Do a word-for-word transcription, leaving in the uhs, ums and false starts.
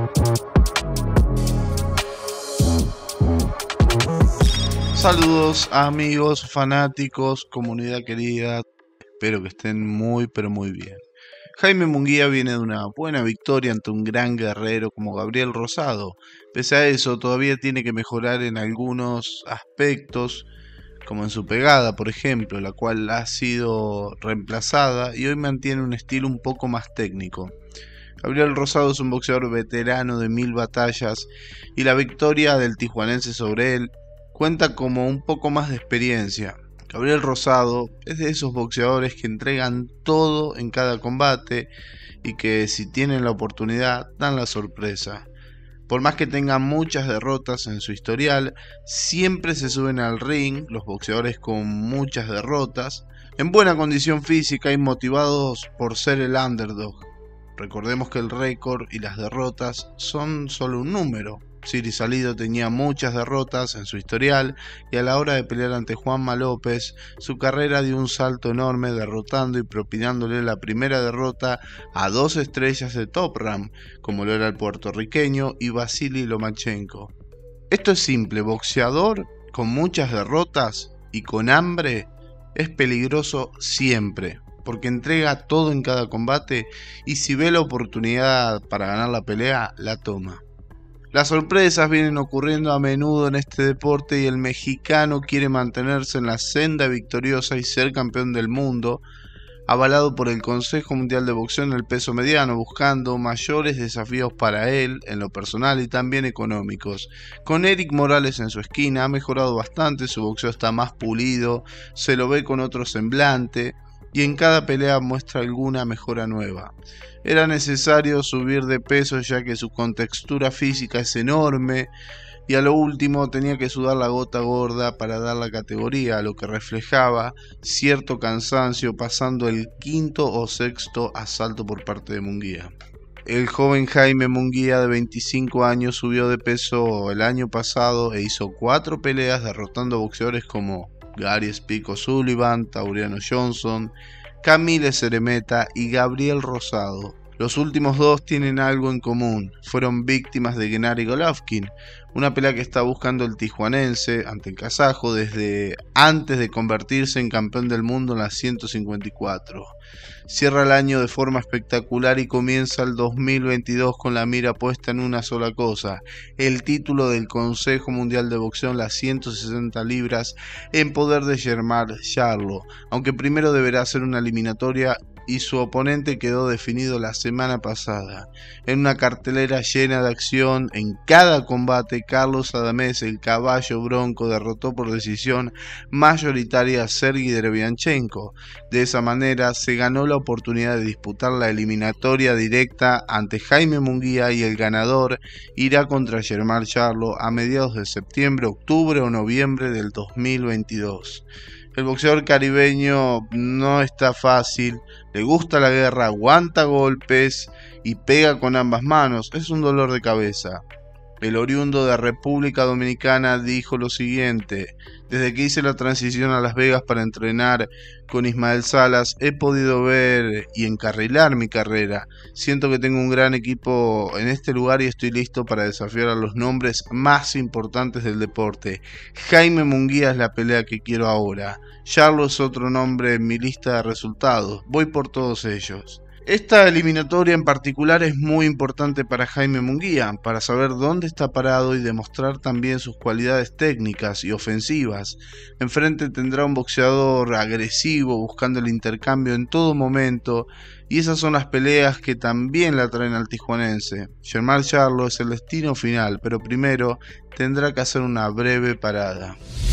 Saludos amigos, fanáticos, comunidad querida, espero que estén muy pero muy bien. Jaime Munguía viene de una buena victoria ante un gran guerrero como Gabriel Rosado. Pese a eso, todavía tiene que mejorar en algunos aspectos, como en su pegada, por ejemplo, la cual ha sido reemplazada y hoy mantiene un estilo un poco más técnico. Gabriel Rosado es un boxeador veterano de mil batallas y la victoria del tijuanense sobre él cuenta como un poco más de experiencia. Gabriel Rosado es de esos boxeadores que entregan todo en cada combate y que si tienen la oportunidad dan la sorpresa. Por más que tengan muchas derrotas en su historial, siempre se suben al ring los boxeadores con muchas derrotas, en buena condición física y motivados por ser el underdog. Recordemos que el récord y las derrotas son solo un número. Ciri Salido tenía muchas derrotas en su historial y a la hora de pelear ante Juanma López, su carrera dio un salto enorme derrotando y propinándole la primera derrota a dos estrellas de Top Rank, como lo era el puertorriqueño y Vasily Lomachenko. Esto es simple, boxeador con muchas derrotas y con hambre es peligroso siempre, porque entrega todo en cada combate y si ve la oportunidad para ganar la pelea, la toma. Las sorpresas vienen ocurriendo a menudo en este deporte y el mexicano quiere mantenerse en la senda victoriosa y ser campeón del mundo, avalado por el Consejo Mundial de Boxeo en el peso mediano, buscando mayores desafíos para él en lo personal y también económicos. Con Eric Morales en su esquina ha mejorado bastante, su boxeo está más pulido, se lo ve con otro semblante y en cada pelea muestra alguna mejora nueva. Era necesario subir de peso ya que su contextura física es enorme y a lo último tenía que sudar la gota gorda para dar la categoría, lo que reflejaba cierto cansancio pasando el quinto o sexto asalto por parte de Munguía. El joven Jaime Munguía de veinticinco años subió de peso el año pasado e hizo cuatro peleas derrotando a boxeadores como Gary Speak O'Sullivan, Tauriano Johnson, Camille Ceremeta y Gabriel Rosado. Los últimos dos tienen algo en común, fueron víctimas de Gennady Golovkin, una pelea que está buscando el tijuanense ante el kazajo desde antes de convertirse en campeón del mundo en las ciento cincuenta y cuatro. Cierra el año de forma espectacular y comienza el dos mil veintidós con la mira puesta en una sola cosa, el título del Consejo Mundial de Boxeo en las ciento sesenta libras en poder de Jermall Charlo, aunque primero deberá hacer una eliminatoria y su oponente quedó definido la semana pasada. En una cartelera llena de acción, en cada combate Carlos Adamés, el caballo bronco, derrotó por decisión mayoritaria a Sergey Derevyanchenko. De esa manera se ganó la oportunidad de disputar la eliminatoria directa ante Jaime Munguía y el ganador irá contra Jermall Charlo a mediados de septiembre, octubre o noviembre del dos mil veintidós. El boxeador caribeño no está fácil, le gusta la guerra, aguanta golpes y pega con ambas manos, es un dolor de cabeza. El oriundo de República Dominicana dijo lo siguiente: desde que hice la transición a Las Vegas para entrenar con Ismael Salas, he podido ver y encarrilar mi carrera. Siento que tengo un gran equipo en este lugar y estoy listo para desafiar a los nombres más importantes del deporte. Jaime Munguía es la pelea que quiero ahora. Charlo es otro nombre en mi lista de resultados. Voy por todos ellos. Esta eliminatoria en particular es muy importante para Jaime Munguía, para saber dónde está parado y demostrar también sus cualidades técnicas y ofensivas. Enfrente tendrá un boxeador agresivo, buscando el intercambio en todo momento, y esas son las peleas que también la traen al tijuanense. Jermall Charlo es el destino final, pero primero tendrá que hacer una breve parada.